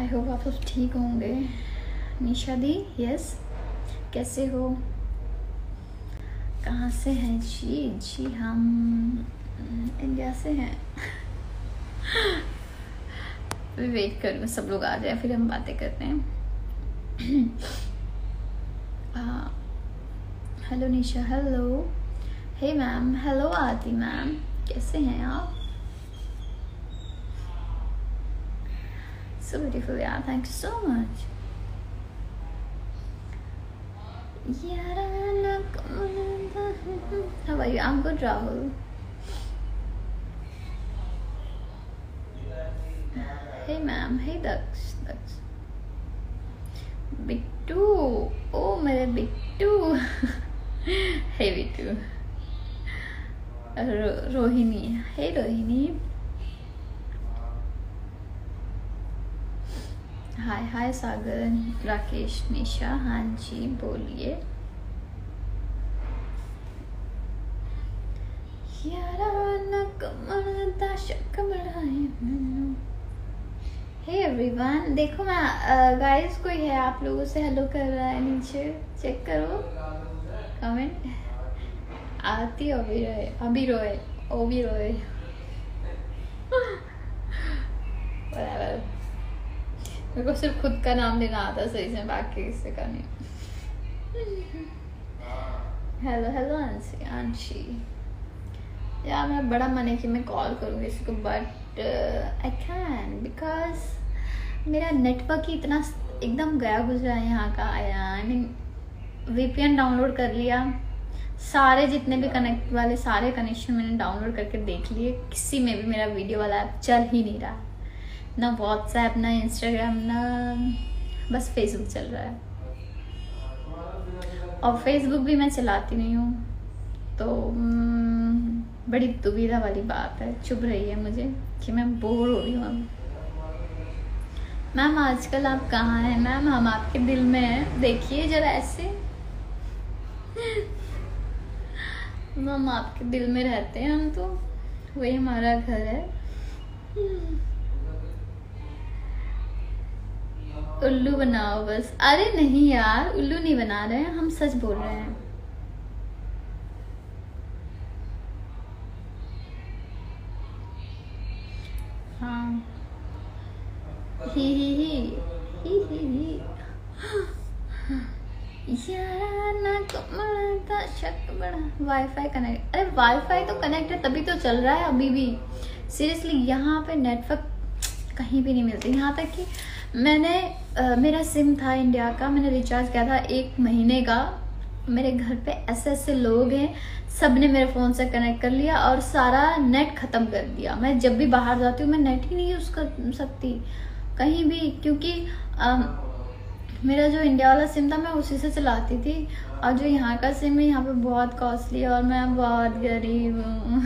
I hope आप सब ठीक होंगे। निशा दी, यस, कैसे हो, कहाँ से हैं जी? जी हम इंडिया से हैं। वेट करूँ सब लोग आ जाए फिर हम बातें करते हैं। Hello Nisha, hello, hey ma'am, hello Aarti ma'am, कैसे हैं आप? सो ब्यूटीफुल यार, thank you so much. How are you? I'm good, Rahul. Hey ma'am, hey Daksh. Bittu, ओ मेरे बिट्टू। हे बिट्टू। रोहिणी, हे रोहिणी। हाय हाय सागर, राकेश, निशा, हाँ जी बोलिए। हे एवरीवन, देखो मैं गाइस कोई है आप लोगों से हेलो कर रहा है नीचे, चेक करो कमेंट। आरती अभी रोए मेरे को सिर्फ खुद का नाम लेना आता सही से, बाकी किसी का नहीं। हेलो अंशी। यार मेरा बड़ा मन है कि मैं कॉल करूँ किसी को, बट आई कैन बिकॉज मेरा नेटवर्क ही इतना एकदम गया गुजरा है यहाँ का। आई मीन VPN डाउनलोड कर लिया, सारे जितने भी कनेक्ट वाले सारे कनेक्शन मैंने डाउनलोड करके देख लिए, किसी में भी मेरा वीडियो वाला ऐप चल ही नहीं रहा, ना व्हाट्सएप, ना इंस्टाग्राम, ना बस फेसबुक चल रहा है। और फेसबुक भी मैं चलाती नहीं हूँ, तो बड़ी दुविधा वाली बात है, चुभ रही है मुझे कि मैं बोर हो रही हूँ अब। मैम आजकल आप कहाँ हैं? मैम हम आपके दिल में हैं, देखिए जरा ऐसे। मैम आपके दिल में रहते हैं हम, तो वही हमारा घर है। उल्लू बनाओ बस। अरे नहीं यार, उल्लू नहीं बना रहे हैं, हम सच बोल रहे हैं। हाँ ही वाईफाई कनेक्ट, अरे वाईफाई तो कनेक्ट है तभी तो चल रहा है अभी भी। सीरियसली यहाँ पे नेटवर्क कहीं भी नहीं मिलती। यहाँ तक कि मैंने मेरा सिम था इंडिया का, मैंने रिचार्ज किया था 1 महीने का। मेरे घर पे ऐसे लोग हैं, सब ने मेरे फ़ोन से कनेक्ट कर लिया और सारा नेट ख़त्म कर दिया। मैं जब भी बाहर जाती हूँ मैं नेट ही नहीं यूज़ कर सकती कहीं भी, क्योंकि मेरा जो इंडिया वाला सिम था मैं उसी से चलाती थी, और जो यहाँ का सिम है यहाँ पे बहुत कॉस्टली है और मैं बहुत गरीब हूँ।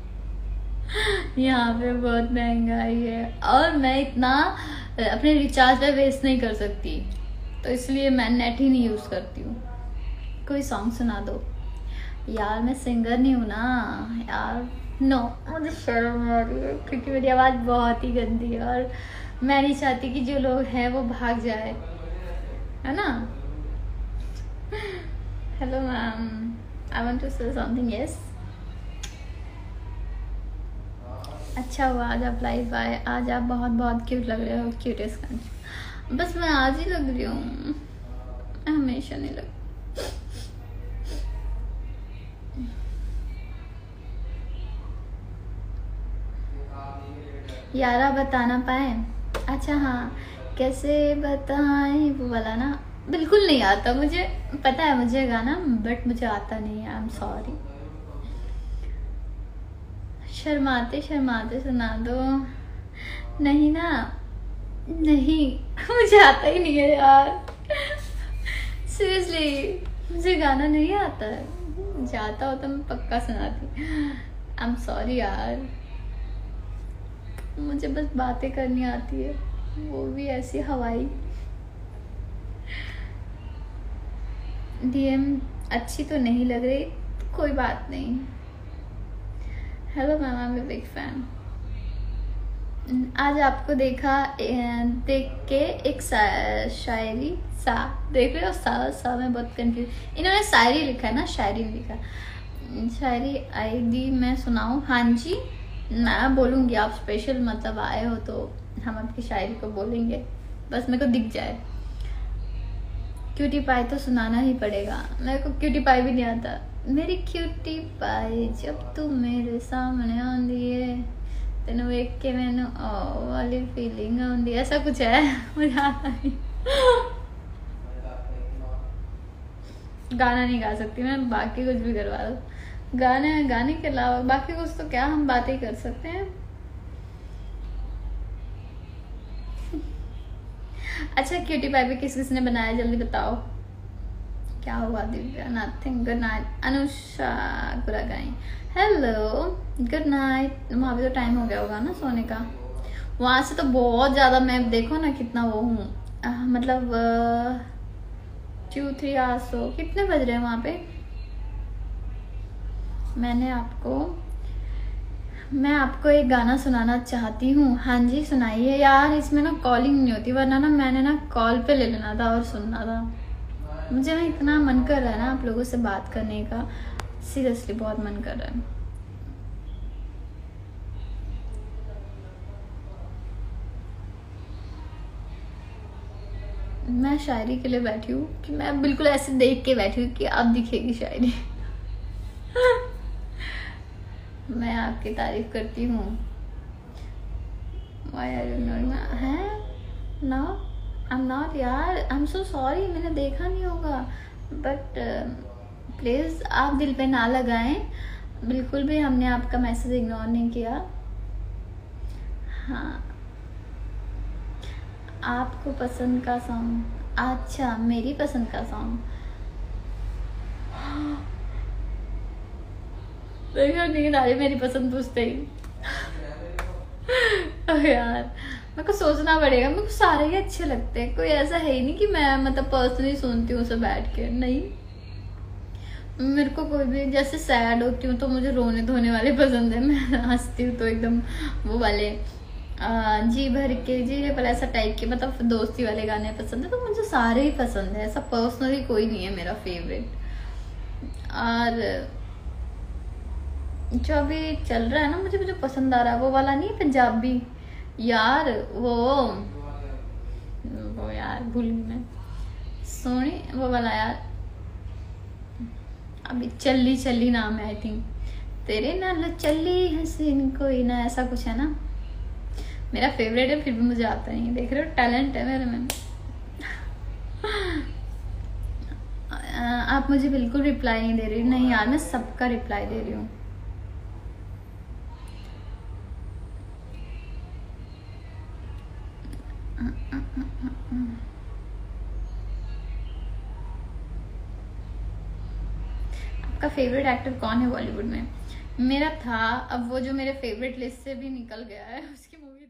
यहाँ पे बहुत महंगाई है और मैं इतना अपने रिचार्ज पे वेस्ट नहीं कर सकती, तो इसलिए मैं नेट ही नहीं यूज़ करती हूँ। कोई सॉन्ग सुना दो यार, मैं सिंगर नहीं हूँ ना यार, नो, मुझे शर्म आ रही है क्योंकि मेरी आवाज़ बहुत ही गंदी है और मैं नहीं चाहती कि जो लोग हैं वो भाग जाए, है ना। Hello ma'am, I want to say something. Yes, अच्छा हुआ आज आप लाइव आए, आज आप बहुत बहुत क्यूट लग रहे हो, क्यूटेस्ट कंट्री। बस मैं आज ही लग रही हूँ, हमेशा नहीं लग। यारा बता ना पाए, अच्छा हाँ, कैसे बताएं वो वाला ना, बिल्कुल नहीं आता मुझे, पता है मुझे गाना बट मुझे आता नहीं है, आई एम सॉरी। शर्माते शर्माते सुना दो। नहीं ना, नहीं मुझे आता ही नहीं है यार, सीरियसली मुझे गाना नहीं आता है, मुझे आता हो तो मैं पक्का सुनाती। आई एम सॉरी यार, मुझे बस बातें करनी आती है, वो भी ऐसी हवाई। DM अच्छी तो नहीं लग रही, तो कोई बात नहीं। Hello ma'am, I am a big fan. आज आपको देख के एक शायरी सा देख रहे हो। सा में बहुत कंफ्यूज, इन्होंने शायरी लिखा है ना, शायरी लिखा। शायरी आईडी मैं सुनाऊं? हाँ जी, मैं बोलूंगी। आप स्पेशल मतलब आए हो तो हम आपकी शायरी को बोलेंगे, बस मेरे को दिख जाए। क्यूटी पाई तो सुनाना ही पड़ेगा, मेरे को क्यूटी पाई भी नहीं आता। मेरी क्यूटी पाई जब तू मेरे सामने आंदी है, तेन वेख के मैंने ओ वाली फीलिंग आंदी, ऐसा कुछ है। मुझे आता नहीं, गाना नहीं गा सकती मैं, बाकी कुछ भी करवा दो। गाने के अलावा बाकी कुछ तो क्या हम बातें कर सकते हैं। अच्छा, क्यूटी पाई भी किस किसने बनाया, जल्दी बताओ। क्या हुआ Divya? Nothing. Good night Anusha Guragai. Hello, good night. वहाँ भी तो टाइम हो गया होगा ना सोने का। वहां से तो बहुत ज्यादा, मैं देखो ना कितना वो हूँ, मतलब 2-3 आवर्स हो। कितने बज रहे हैं वहां पे? मैं आपको एक गाना सुनाना चाहती हूँ। हाँ जी सुनाइए। यार इसमें ना कॉलिंग नहीं होती, वरना ना मैंने ना कॉल पे ले लेना था और सुनना था। मुझे ना इतना मन कर रहा है ना आप लोगों से बात करने का, सीरियसली बहुत मन कर रहा है। मैं शायरी के लिए बैठी हूँ कि मैं बिल्कुल ऐसे देख के बैठी हूँ कि अब दिखेगी शायरी। मैं आपकी तारीफ करती हूँ। नो आई एम नॉट यार, आई एम सो सॉरी, मैंने देखा नहीं होगा। बट प्लीज आप दिल पे ना लगाएं, बिल्कुल भी हमने आपका मैसेज इग्नोर नहीं किया। हाँ, आपको पसंद का सॉन्ग? अच्छा, मेरी पसंद का सॉन्ग देखो, नींद आ रही मेरी पसंद पूछते ही। यार मेरे को सोचना पड़ेगा, मेरे को सारे ही अच्छे लगते हैं, कोई ऐसा है ही नहीं कि मैं मतलब पर्सनली सुनती हूँ उसे बैठ के, नहीं। मेरे को कोई भी, जैसे सैड होती हूँ तो मुझे रोने धोने वाले पसंद है, मैं हंसती हूँ तो एकदम वो वाले जी भर के जी पर ऐसा टाइप के, मतलब दोस्ती वाले गाने पसंद है। तो मुझे सारे ही पसंद है, ऐसा पर्सनली कोई नहीं है मेरा फेवरेट। और जो अभी चल रहा है ना, मुझे पसंद आ रहा है वो वाला, नहीं पंजाबी यार, वो यार भूल गई मैं, सोनी वो वाला यार, अभी चली चली नाम है आई थिंक, तेरे नाल चली हसीन कोई ना, ऐसा कुछ है ना। मेरा फेवरेट है, फिर भी मुझे आता नहीं है। देख रहे हो, टैलेंट है मेरे में। आप मुझे बिल्कुल रिप्लाई नहीं दे रही। नहीं यार, मैं सबका रिप्लाई दे रही हूँ। आपका फेवरेट एक्टर कौन है बॉलीवुड में? मेरा था, अब वो जो मेरे फेवरेट लिस्ट से भी निकल गया है, उसकी मूवी